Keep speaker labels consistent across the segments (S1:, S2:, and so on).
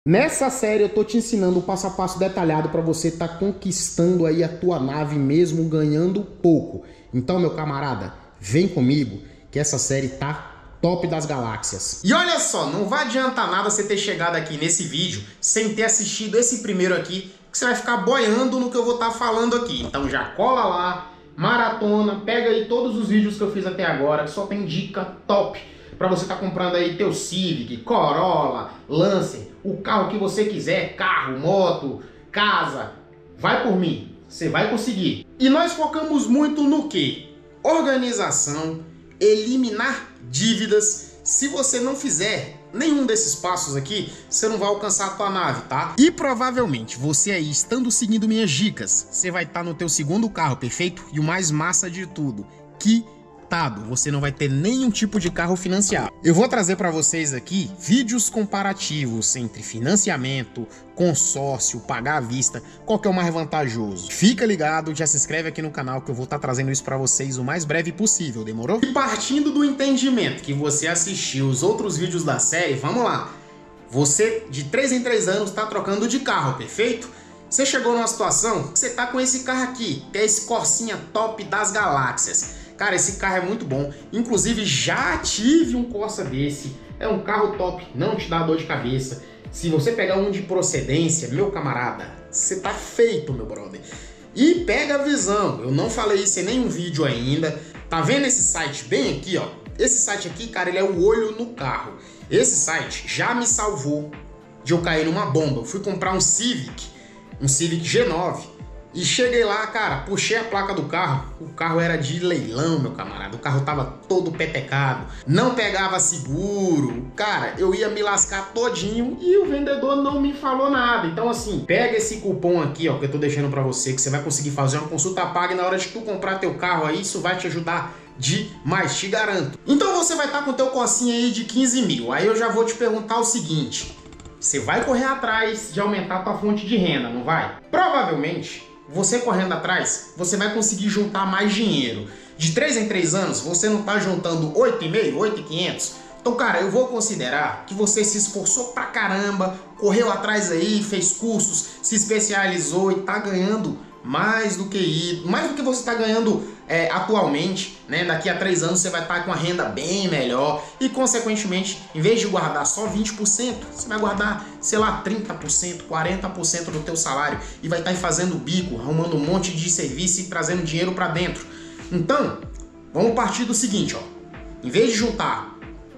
S1: Nessa série eu tô te ensinando o passo a passo detalhado para você estar conquistando aí a tua nave mesmo ganhando pouco. Então, meu camarada, vem comigo que essa série tá top das galáxias. E olha só, não vai adiantar nada você ter chegado aqui nesse vídeo sem ter assistido esse primeiro aqui, que você vai ficar boiando no que eu vou estar falando aqui. Então já cola lá, maratona, pega aí todos os vídeos que eu fiz até agora, que só tem dica top para você estar comprando aí teu Civic, Corolla, Lancer, o carro que você quiser, carro, moto, casa, vai por mim, você vai conseguir. E nós focamos muito no quê? Organização, eliminar dívidas. Se você não fizer nenhum desses passos aqui, você não vai alcançar a tua nave, tá? E provavelmente você aí, estando seguindo minhas dicas, você vai estar no teu segundo carro, perfeito? E o mais massa de tudo, você não vai ter nenhum tipo de carro financiado. Eu vou trazer para vocês aqui vídeos comparativos entre financiamento, consórcio, pagar à vista, qual que é o mais vantajoso. Fica ligado, já se inscreve aqui no canal que eu vou estar trazendo isso para vocês o mais breve possível, demorou? E partindo do entendimento que você assistiu os outros vídeos da série, vamos lá. Você de 3 em 3 anos está trocando de carro, perfeito? Você chegou numa situação que você tá com esse carro aqui, que é esse Corsinha top das galáxias. Cara, esse carro é muito bom. Inclusive, já tive um Corsa desse. É um carro top, não te dá dor de cabeça. Se você pegar um de procedência, meu camarada, você tá feito, meu brother. E pega a visão. Eu não falei isso em nenhum vídeo ainda. Tá vendo esse site bem aqui, ó? Esse site aqui, cara, ele é o olho no carro. Esse site já me salvou de eu cair numa bomba. Eu fui comprar um Civic G9. E cheguei lá, cara, puxei a placa do carro, o carro era de leilão, meu camarada, o carro tava todo petecado, não pegava seguro, cara, eu ia me lascar todinho e o vendedor não me falou nada. Então assim, pega esse cupom aqui, ó, que eu tô deixando pra você, que você vai conseguir fazer uma consulta paga e na hora de tu comprar teu carro aí, isso vai te ajudar demais, te garanto. Então você vai estar com teu Corsinha aí de 15 mil, aí eu já vou te perguntar o seguinte, você vai correr atrás de aumentar a tua fonte de renda, não vai? Provavelmente, você correndo atrás, você vai conseguir juntar mais dinheiro. De 3 em 3 anos, você não está juntando 8,5, 8,500. Então, cara, eu vou considerar que você se esforçou pra caramba, correu atrás aí, fez cursos, se especializou e tá ganhando mais do que você está ganhando atualmente, né? Daqui a 3 anos você vai estar com a renda bem melhor e, consequentemente, em vez de guardar só 20%, você vai guardar, sei lá, 30%, 40% do teu salário e vai estar fazendo bico, arrumando um monte de serviço e trazendo dinheiro para dentro. Então, vamos partir do seguinte, ó. Em vez de juntar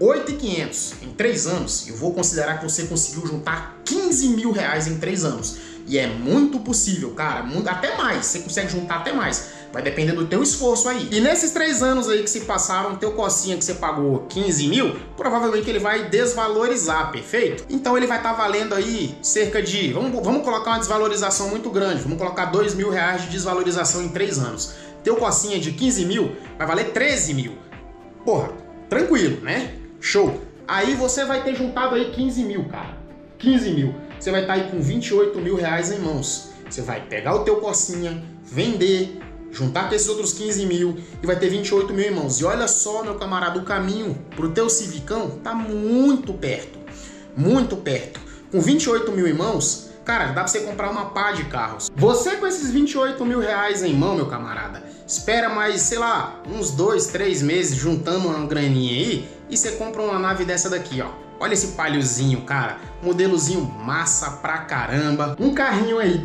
S1: 8.500 em 3 anos, eu vou considerar que você conseguiu juntar 15 mil reais em 3 anos. E é muito possível, cara, até mais, você consegue juntar até mais. Vai depender do teu esforço aí. E nesses 3 anos aí que se passaram, teu Corsinha que você pagou 15 mil, provavelmente ele vai desvalorizar, perfeito? Então ele vai estar valendo aí cerca de, vamos colocar uma desvalorização muito grande, vamos colocar 2 mil reais de desvalorização em 3 anos. Teu Corsinha de 15 mil vai valer 13 mil. Porra, tranquilo, né? Show. Aí você vai ter juntado aí 15 mil, cara. 15 mil. Você vai estar aí com 28 mil reais em mãos. Você vai pegar o teu Corsinha, vender, juntar com esses outros 15 mil e vai ter 28 mil em mãos. E olha só, meu camarada, o caminho pro teu Civicão tá muito perto. Muito perto. Com 28 mil em mãos, cara, dá pra você comprar uma pá de carros. Você com esses 28 mil reais em mão, meu camarada, espera mais, sei lá, uns 2, 3 meses juntando uma graninha aí e você compra uma nave dessa daqui, ó. Olha esse Paliozinho, cara, modelozinho massa pra caramba. Um carrinho aí,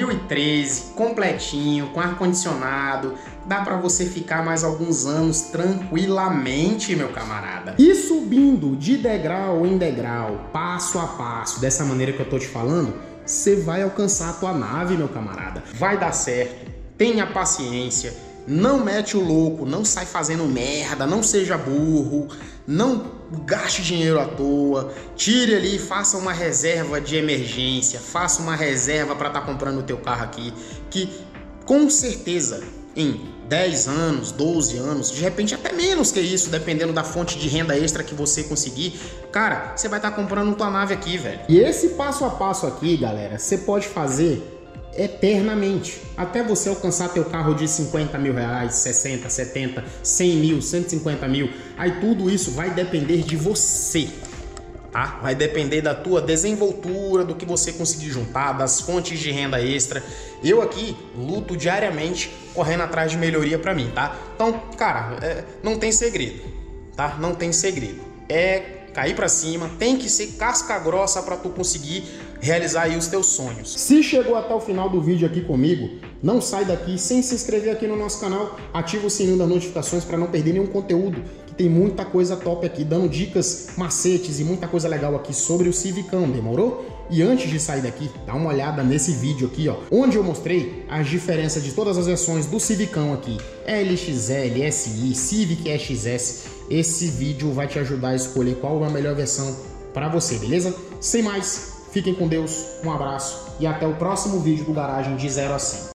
S1: 2013, completinho, com ar-condicionado. Dá pra você ficar mais alguns anos tranquilamente, meu camarada. E subindo de degrau em degrau, passo a passo, dessa maneira que eu tô te falando, você vai alcançar a tua nave, meu camarada. Vai dar certo, tenha paciência. Não mete o louco, não sai fazendo merda, não seja burro, não gaste dinheiro à toa, tire ali, faça uma reserva de emergência, faça uma reserva para estar comprando o teu carro aqui, que com certeza em 10 anos, 12 anos, de repente até menos que isso, dependendo da fonte de renda extra que você conseguir, cara, você vai estar comprando tua nave aqui, velho. E esse passo a passo aqui, galera, você pode fazer eternamente, até você alcançar teu carro de 50 mil reais, 60, 70, 100 mil, 150 mil, aí tudo isso vai depender de você. tá? Vai depender da tua desenvoltura, do que você conseguir juntar, das fontes de renda extra. Eu aqui luto diariamente correndo atrás de melhoria para mim, tá? Então, cara, não tem segredo, tá? Não tem segredo. É cair para cima, tem que ser casca grossa para tu conseguir realizar aí os teus sonhos. Se chegou até o final do vídeo aqui comigo, não sai daqui sem se inscrever aqui no nosso canal, ativa o sininho das notificações para não perder nenhum conteúdo, que tem muita coisa top aqui, dando dicas, macetes e muita coisa legal aqui sobre o Civicão, demorou? E antes de sair daqui, dá uma olhada nesse vídeo aqui, ó, onde eu mostrei as diferenças de todas as versões do Civicão aqui, LXL, SI, Civic XS. Esse vídeo vai te ajudar a escolher qual é a melhor versão para você, beleza? Sem mais, fiquem com Deus, um abraço e até o próximo vídeo do Garagem de 0 a 100.